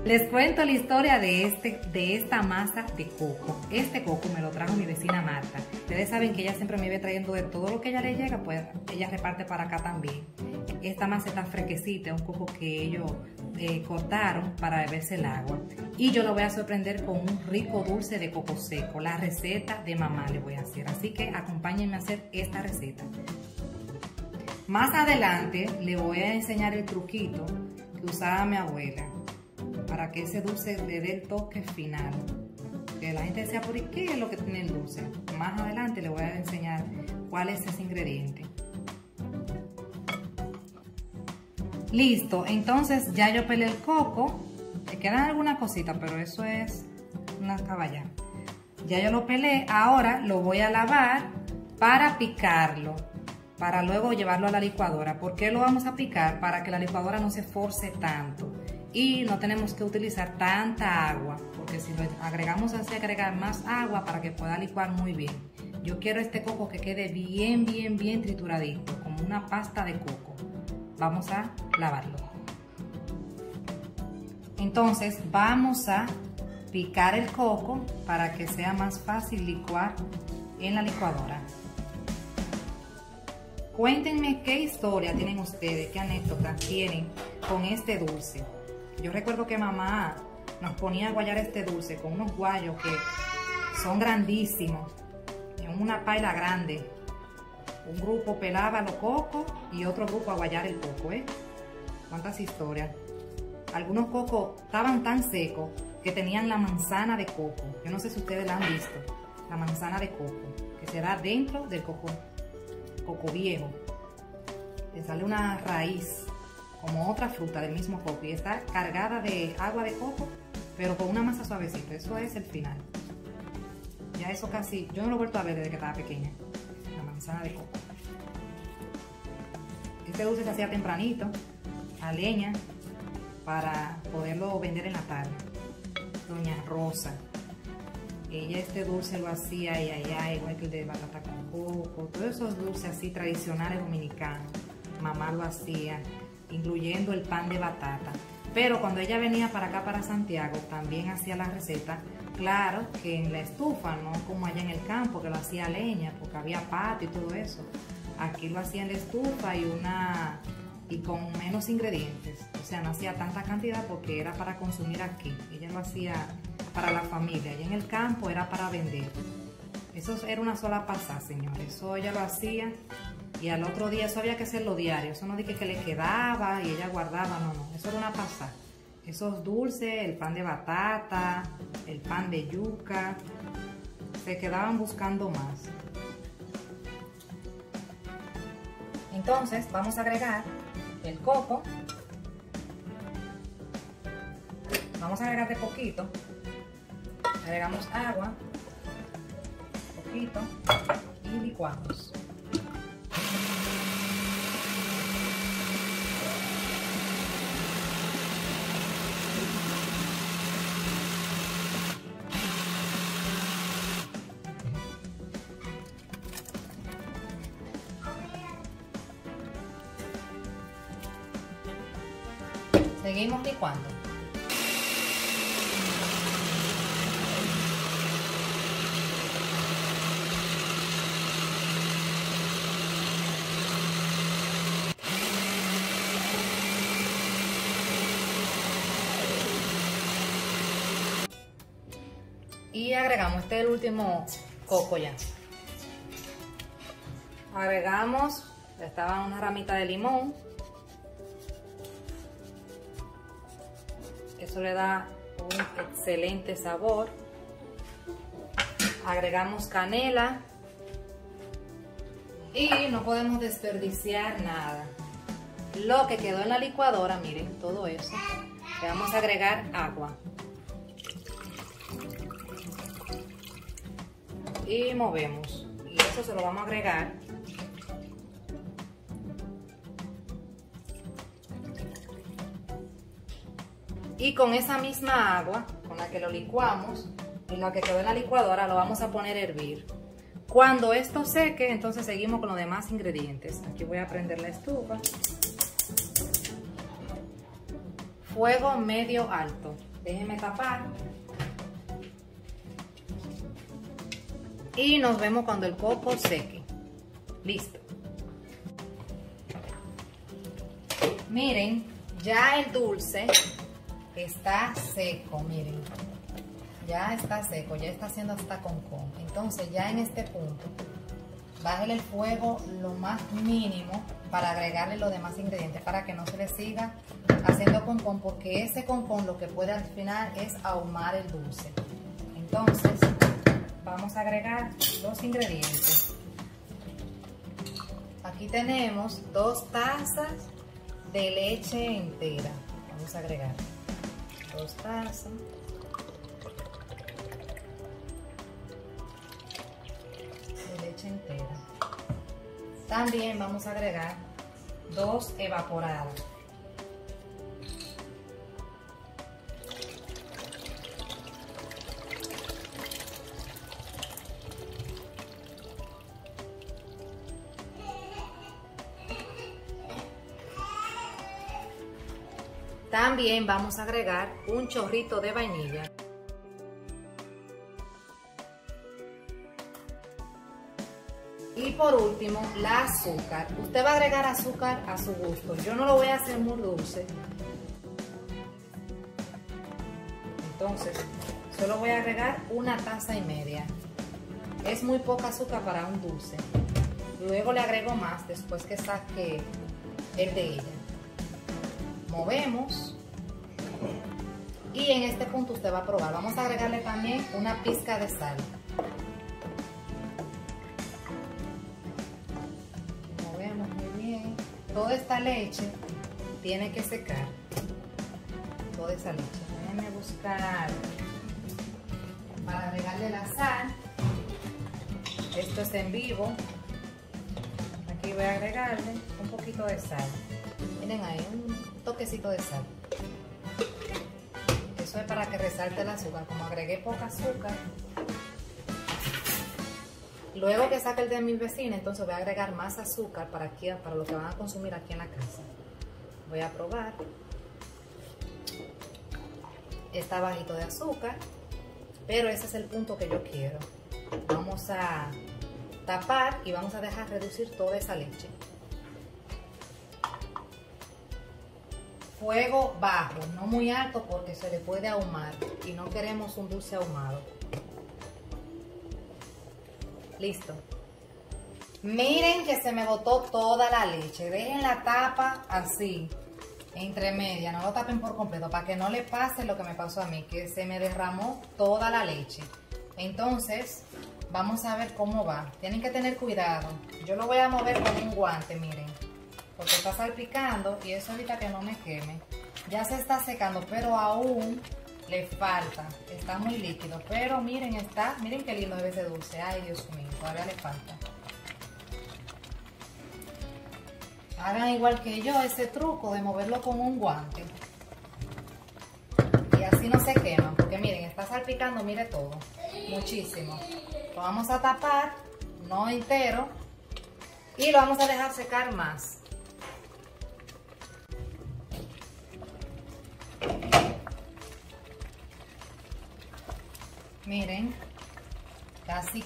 Les cuento la historia de esta masa de coco. Este coco me lo trajo mi vecina Marta. Ustedes saben que ella siempre me viene trayendo de todo lo que a ella le llega, pues ella reparte para acá también. Esta masa está fresquecita, es un coco que ellos cortaron para beberse el agua. Y yo lo voy a sorprender con un rico dulce de coco seco. La receta de mamá le voy a hacer. Así que acompáñenme a hacer esta receta. Más adelante le voy a enseñar el truquito que usaba mi abuela para que ese dulce le dé el toque final. Que la gente decía, ¿por qué es lo que tiene el dulce? Más adelante le voy a enseñar cuál es ese ingrediente. Listo, entonces ya yo pelé el coco. Me quedan algunas cositas, pero eso es una caballa. Ya yo lo pelé, ahora lo voy a lavar para picarlo, para luego llevarlo a la licuadora. ¿Por qué lo vamos a picar? Para que la licuadora no se force tanto y no tenemos que utilizar tanta agua, porque si lo agregamos así, agregar más agua para que pueda licuar muy bien. Yo quiero este coco que quede bien trituradito, como una pasta de coco. Vamos a lavarlo. Entonces vamos a picar el coco para que sea más fácil licuar en la licuadora. Cuéntenme qué historia tienen ustedes, qué anécdotas tienen con este dulce. Yo recuerdo que mamá nos ponía a guayar este dulce con unos guayos que son grandísimos, en una paila grande. Un grupo pelaba los cocos y otro grupo a guayar el coco, ¿eh? ¿Cuántas historias? Algunos cocos estaban tan secos que tenían la manzana de coco. Yo no sé si ustedes la han visto, la manzana de coco, que se da dentro del coco viejo. Le sale una raíz, como otra fruta del mismo coco, y está cargada de agua de coco, pero con una masa suavecita. Eso es el final. Ya eso casi, yo no lo he vuelto a ver desde que estaba pequeña. La manzana de coco. Este dulce se hacía tempranito, a leña, para poderlo vender en la tarde. Doña Rosa, ella este dulce lo hacía y allá, igual que el de batata con coco, todos esos dulces así tradicionales dominicanos. Mamá lo hacía, incluyendo el pan de batata. Pero cuando ella venía para acá, para Santiago, también hacía la receta, claro, que en la estufa, no como allá en el campo, que lo hacía a leña, porque había patio y todo eso. Aquí lo hacía en la estufa y con menos ingredientes. O sea, no hacía tanta cantidad porque era para consumir aquí. Ella lo hacía para la familia. Allá en el campo era para vender. Eso era una sola pasada, señores. Eso ella lo hacía y al otro día, eso había que hacerlo diario. Eso no dije que le quedaba y ella guardaba, no. Eso era una pasada. Esos dulces, el pan de batata, el pan de yuca, se quedaban buscando más. Entonces vamos a agregar el coco. Vamos a agregar de poquito. Agregamos agua, poquito, y licuamos. Seguimos licuando. Y agregamos, este es el último coco ya. Agregamos, estaba una ramita de limón. Eso le da un excelente sabor. Agregamos canela. Y no podemos desperdiciar nada. Lo que quedó en la licuadora, miren, todo eso. Le vamos a agregar agua. Y movemos. Y eso se lo vamos a agregar. Y con esa misma agua con la que lo licuamos y la que quedó en la licuadora, lo vamos a poner a hervir. Cuando esto seque, entonces seguimos con los demás ingredientes. Aquí voy a prender la estufa. Fuego medio alto. Déjenme tapar. Y nos vemos cuando el coco seque. Listo. Miren, ya el dulce está seco, miren. Ya está seco, ya está haciendo hasta concón. Entonces ya en este punto, bájale el fuego lo más mínimo para agregarle los demás ingredientes para que no se le siga haciendo concón, porque ese concón lo que puede al final es ahumar el dulce. Entonces vamos a agregar los ingredientes. Aquí tenemos 2 tazas de leche entera. Vamos a agregar 2 tazas. De leche entera. También vamos a agregar 2 evaporadas. También vamos a agregar un chorrito de vainilla. Y por último, la azúcar. Usted va a agregar azúcar a su gusto. Yo no lo voy a hacer muy dulce. Entonces, solo voy a agregar 1,5 tazas. Es muy poca azúcar para un dulce. Luego le agrego más después que saque el de ella. Movemos. Y en este punto usted va a probar. Vamos a agregarle también una pizca de sal. Movemos muy bien. Toda esta leche tiene que secar. Toda esa leche. Déjenme buscar para agregarle la sal. Esto es en vivo. Aquí voy a agregarle un poquito de sal. Miren ahí, un toquecito de sal. Eso es para que resalte el azúcar. Como agregué poca azúcar, luego que saque el de mi vecina, entonces voy a agregar más azúcar para lo que van a consumir aquí en la casa. Voy a probar. Está bajito de azúcar, pero ese es el punto que yo quiero. Vamos a tapar y vamos a dejar reducir toda esa leche. Fuego bajo, no muy alto porque se le puede ahumar y no queremos un dulce ahumado. Listo. Miren que se me botó toda la leche. Dejen la tapa así, entre media, no lo tapen por completo para que no le pase lo que me pasó a mí, que se me derramó toda la leche. Entonces, vamos a ver cómo va. Tienen que tener cuidado. Yo lo voy a mover con un guante, miren. Porque está salpicando y eso ahorita que no me queme. Ya se está secando, pero aún le falta. Está muy líquido, pero miren, miren qué lindo debe ser dulce. Ay, Dios mío, todavía le falta. Hagan igual que yo ese truco de moverlo con un guante. Y así no se queman, porque miren, está salpicando, mire todo. Muchísimo. Lo vamos a tapar, no entero. Y lo vamos a dejar secar más. Miren, casi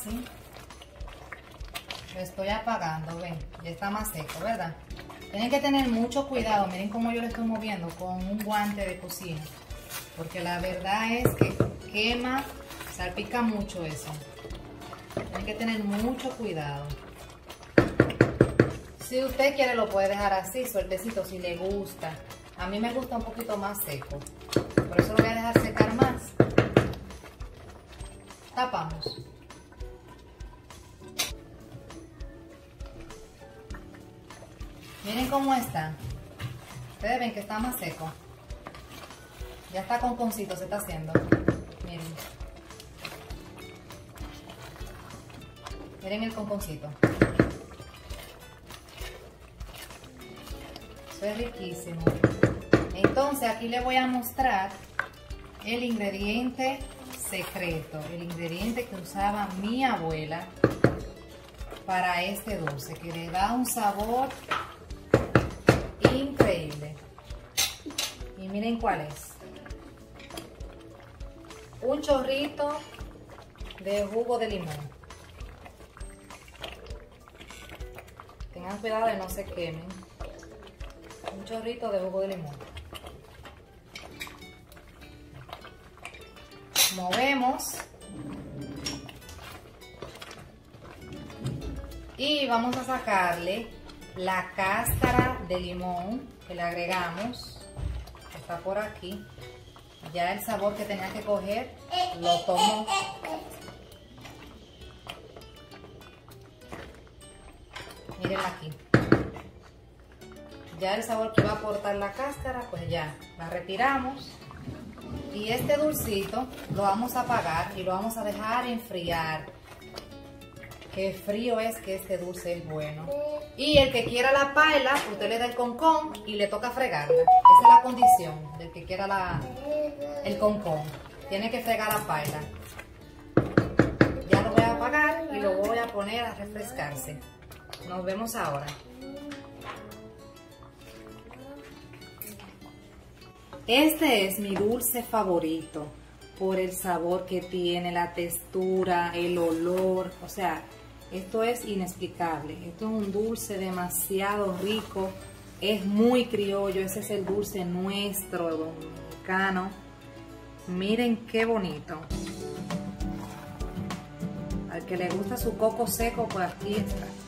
lo estoy apagando, ven, ya está más seco, ¿verdad? Tienen que tener mucho cuidado, miren cómo yo lo estoy moviendo con un guante de cocina, porque la verdad es que quema, salpica mucho eso. Tienen que tener mucho cuidado. Si usted quiere lo puede dejar así, sueltecito, si le gusta. A mí me gusta un poquito más seco, por eso lo voy a dejar secar más. Tapamos. Miren cómo está. Ustedes ven que está más seco. Ya está conconcito, se está haciendo. Miren. Miren el conconcito. Eso es riquísimo. Entonces aquí les voy a mostrar el ingrediente secreto, el ingrediente que usaba mi abuela para este dulce, que le da un sabor increíble. Y miren cuál es. un chorrito de jugo de limón. Tengan cuidado de no se quemen. Un chorrito de jugo de limón. Movemos. Y vamos a sacarle la cáscara de limón que le agregamos. Está por aquí. Ya el sabor que tenía que coger lo tomo. Miren aquí. Ya el sabor que va a aportar la cáscara, pues ya la retiramos. Y este dulcito lo vamos a apagar y lo vamos a dejar enfriar. Qué frío es que este dulce es bueno. Y el que quiera la paila, usted le da el concón y le toca fregarla. Esa es la condición del que quiera el concón. Tiene que fregar la paila. Ya lo voy a apagar y lo voy a poner a refrescarse. Nos vemos ahora. Este es mi dulce favorito por el sabor que tiene, la textura, el olor. O sea, esto es inexplicable. Esto es un dulce demasiado rico. Es muy criollo. Ese es el dulce nuestro dominicano. Miren qué bonito. Al que le gusta su coco seco, pues aquí está.